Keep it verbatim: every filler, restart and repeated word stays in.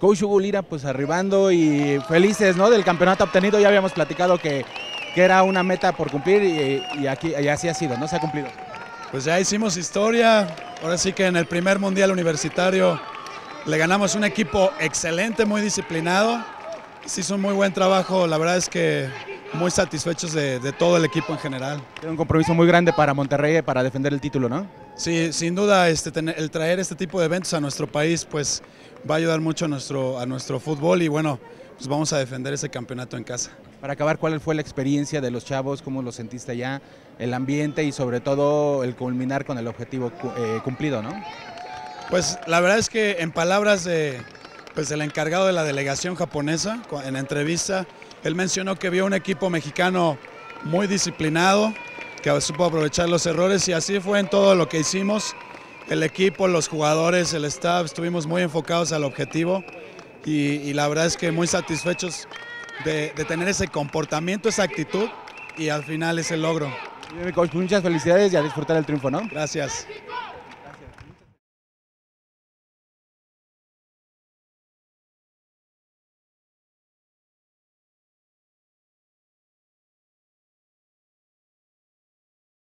coach Hugo Lira pues arribando y felices, ¿no?, del campeonato obtenido. Ya habíamos platicado que, que era una meta por cumplir y, y, aquí, y así ha sido, ¿no? Se ha cumplido. Pues ya hicimos historia, ahora sí que en el primer mundial universitario le ganamos un equipo excelente, muy disciplinado, se hizo un muy buen trabajo, la verdad es que muy satisfechos de, de todo el equipo en general. Tiene un compromiso muy grande para Monterrey para defender el título, ¿no? Sí, sin duda este, tener, el traer este tipo de eventos a nuestro país pues va a ayudar mucho a nuestro, a nuestro fútbol y bueno, pues vamos a defender ese campeonato en casa. Para acabar, ¿cuál fue la experiencia de los chavos? ¿Cómo lo sentiste allá? El ambiente y sobre todo el culminar con el objetivo eh, cumplido, ¿no? Pues la verdad es que en palabras de, pues, del encargado de la delegación japonesa, en la entrevista, él mencionó que vio un equipo mexicano muy disciplinado, que supo aprovechar los errores y así fue en todo lo que hicimos. El equipo, los jugadores, el staff, estuvimos muy enfocados al objetivo y, y la verdad es que muy satisfechos de, de tener ese comportamiento, esa actitud y al final ese logro. Bien, coach, muchas felicidades y a disfrutar el triunfo, ¿no? Gracias.